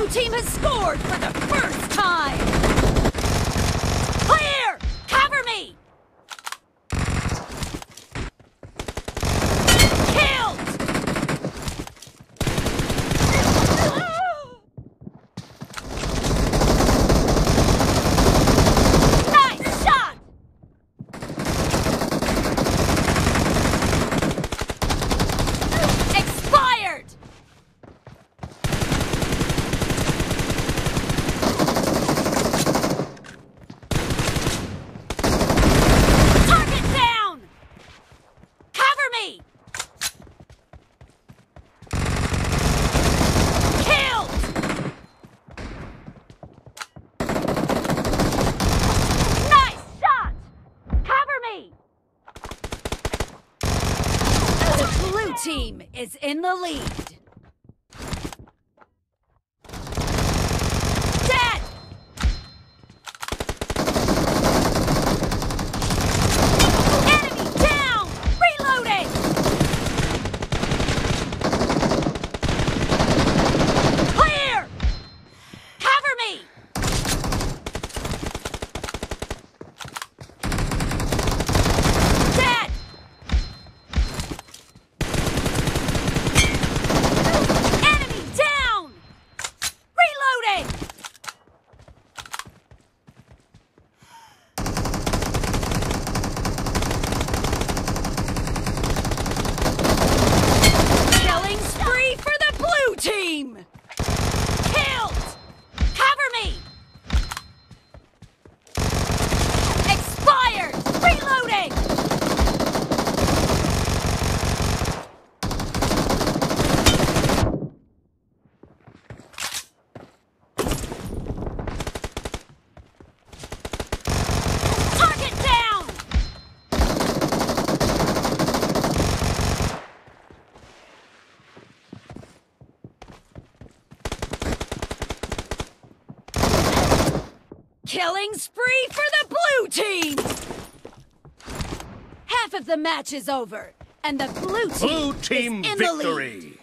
team has scored for the first time! Clear! Cover me! Killed! Nice shot! Expired! Team is in the lead. Dead! Enemy down! Reloading! Clear! Cover me! Dead! Killing spree for the blue team! Half of the match is over, and the blue team is in victory! the lead.